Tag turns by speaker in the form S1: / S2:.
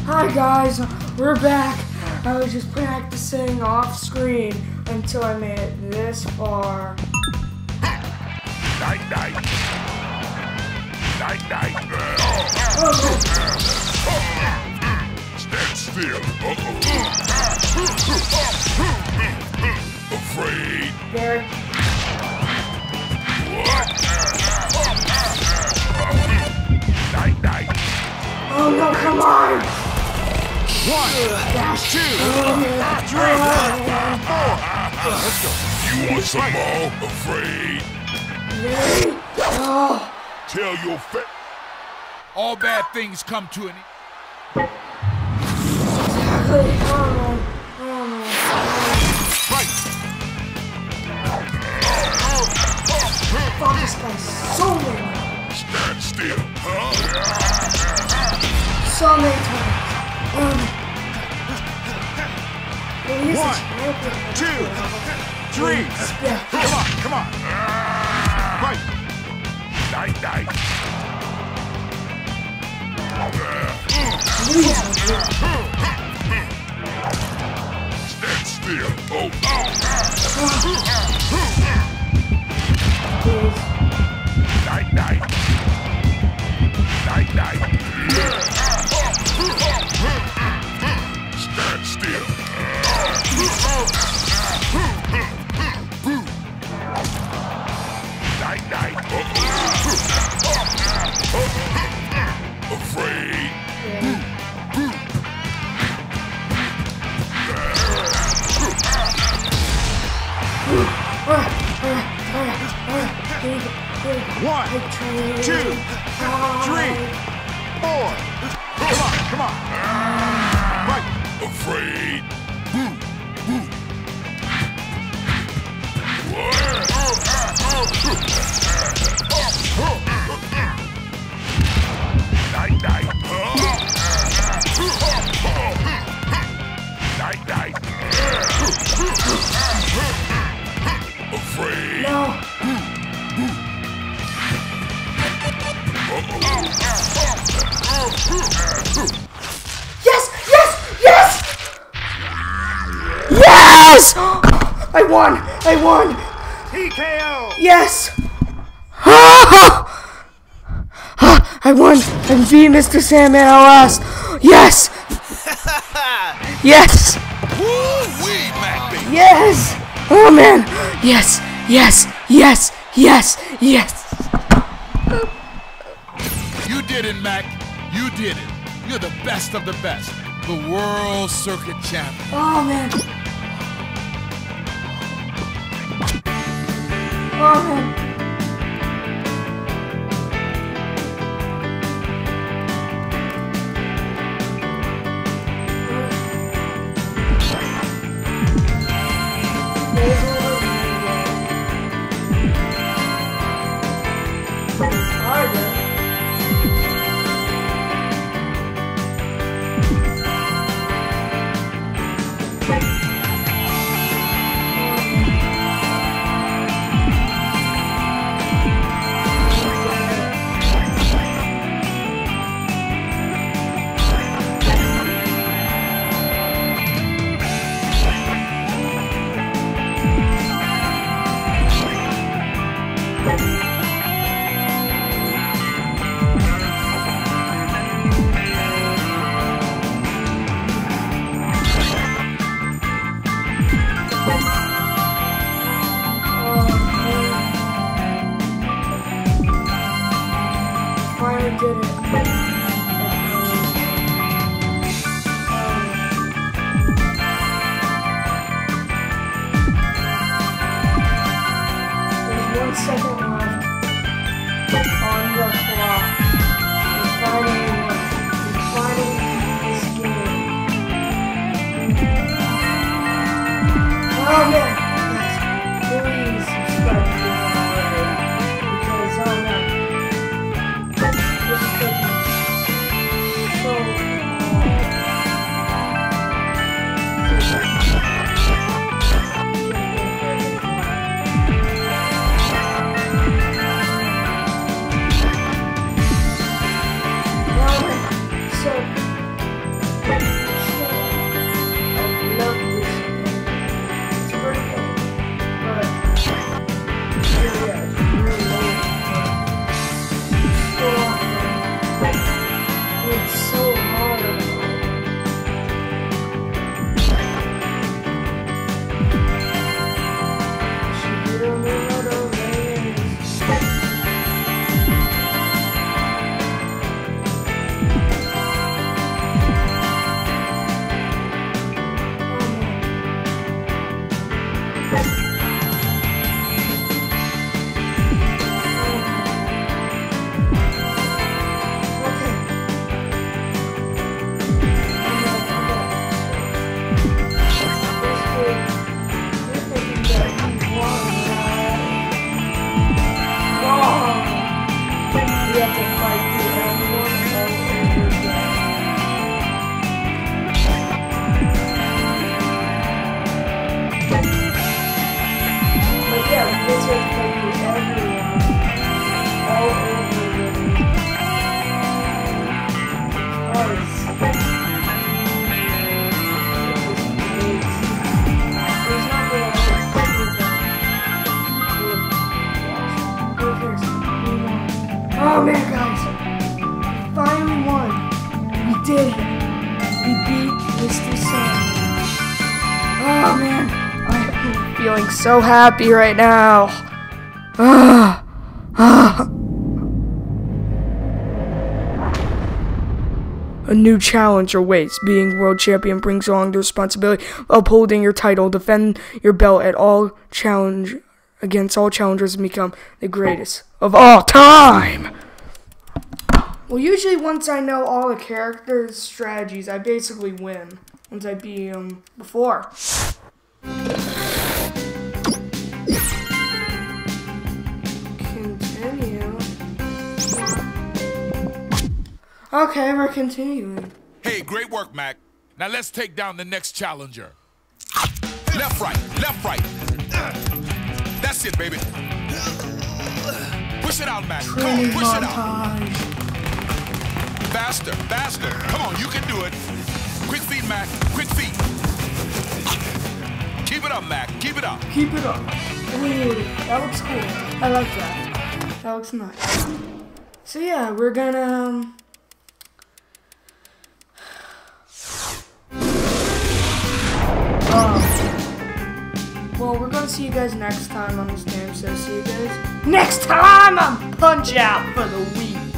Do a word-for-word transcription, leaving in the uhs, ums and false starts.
S1: Hi guys, we're back. I was just practicing off screen until I made it this far.
S2: Night, night. Night, night.
S1: Oh.
S2: Stand still. Uh-oh. Afraid.
S1: There.
S2: What? Night, night.
S1: Oh no, come on!
S2: One,
S1: Dash.
S2: two, three, four. Let's go. You want some more? Afraid.
S1: Really? Oh.
S2: Tell your fa-
S3: All bad things come to an end.
S1: Exactly. Oh no. Oh no.
S2: Right.
S1: Fuck this guy so many.
S2: Stand still. Huh?
S1: So many times. Um, well, he's
S3: One,
S1: a champion.
S3: two, three.
S1: Yeah.
S3: Come on, come on. Right.
S2: Night, night. Stand still. Oh. Night, night. Night, night. Stand still. Night, night. Afraid.
S3: One, two, three, four. Come on, come on. Right.
S2: Afraid. Night, night. Night, night. Afraid.
S1: No. Yes! Yes! Yes! Yes! I won! I won!
S3: T K O.
S1: Yes! I won! I beat Mister Sandman at last! Yes! Yes!
S3: Woo-wee, Mac baby.
S1: Yes! Oh man! Yes! Yes! Yes! Yes! Yes!
S3: You did it, Mac. You did it. You're the best of the best. The World Circuit Champion.
S1: Oh man! Oh man! Oh man, guys, finally won. We did it. We beat Mister Sandman. Oh man, I'm feeling so happy right now. Ah, ah. A new challenge awaits. Being world champion brings along the responsibility of upholding your title. Defend your belt at all challenge against all challengers and become the greatest of all time. Well, usually once I know all the characters' strategies, I basically win. Once I beat them before. Continue. Okay, we're continuing.
S3: Hey, great work, Mac. Now let's take down the next challenger. Left, right, left, right. That's it, baby. Push it out, Mac. Come on, push it out. Faster, faster. Come on, you can do it. Quick feet, Mac. Quick feet. Keep it up, Mac. Keep it up.
S1: Keep it up. Ooh, that looks cool. I like that. That looks nice. So yeah, we're gonna... Um, Uh, well, we're gonna see you guys next time on this game, so see you guys next time on Punch Out for the week.